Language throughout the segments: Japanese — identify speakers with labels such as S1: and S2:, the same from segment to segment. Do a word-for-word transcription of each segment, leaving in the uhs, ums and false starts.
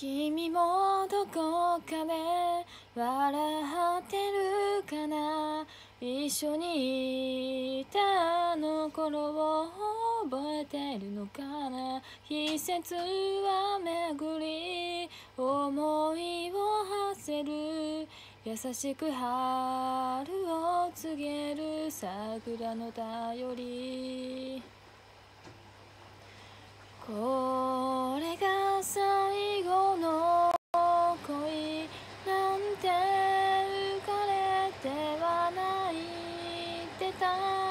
S1: 君もどこかで笑ってるかな。一緒にいたあの頃を覚えてるのかな。季節は巡り思いを馳せる。優しく春を告げる桜の便り。これが最後の恋なんて浮かれては泣いてた。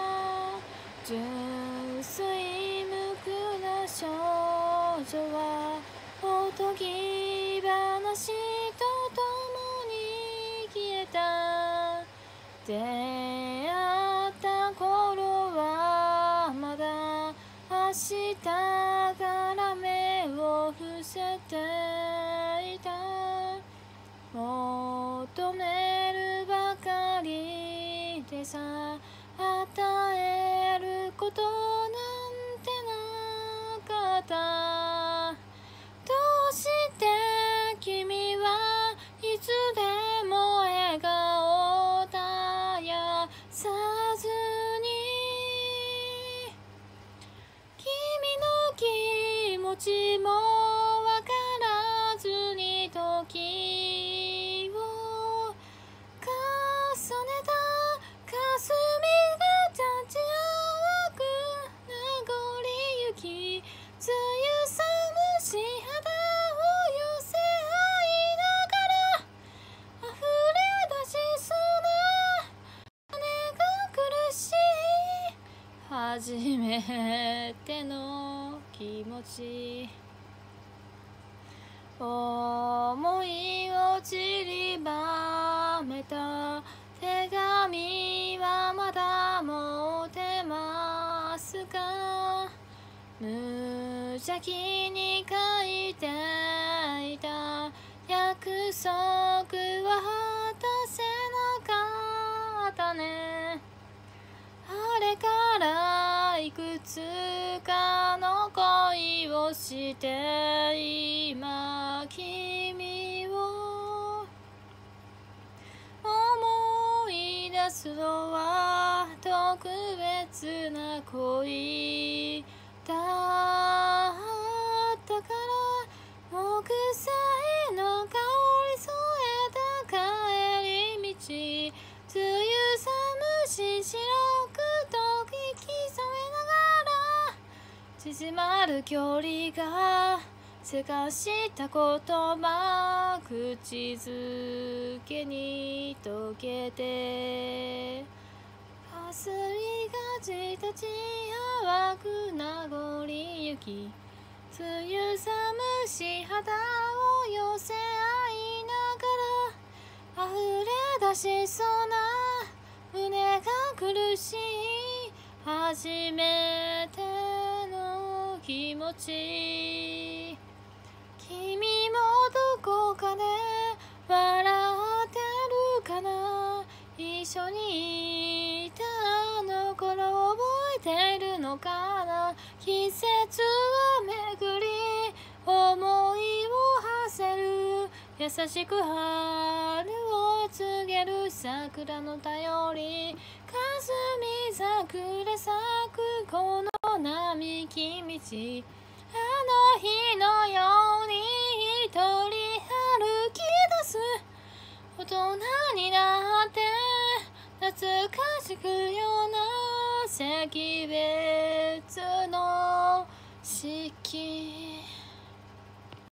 S1: 純粋無垢な少女はおとぎ話とともに消えた。出会った頃はまだ明日から目を伏せていた。求めるばかりでさ、与えることなんてなかった。どうして君はいつでも笑顔絶やさずに君の気持ちもわからずに時を重ねた。霞が立ち淡く名残ゆき、梅雨寒し肌を寄せ合いながら溢れ出しそうな胸が苦しい初めての気持ち。思いを散りばめた手紙はまだ持てますか。無邪気に書いていた約束は果たせなかったね。あれからいくつかの恋をして今君を思い出すのは特別な恋だったから。木材の香り添えた帰り道、梅雨寒し白くと息染めながら縮まる距離がせかした言葉、口づけに溶けて霞がじたち淡く名残ゆき、梅雨寒し肌を寄せ合いながら溢れ出しそうな胸が苦しい初めての気持ち。君もどこかで笑ってるかな。一緒にいたあの頃覚えてるのかな。季節は巡り思いを馳せる。優しく春を告げる桜の便り。霞桜咲くこの並木道、あの日のように一人歩き出す。大人になって懐かしくような惜別の四季。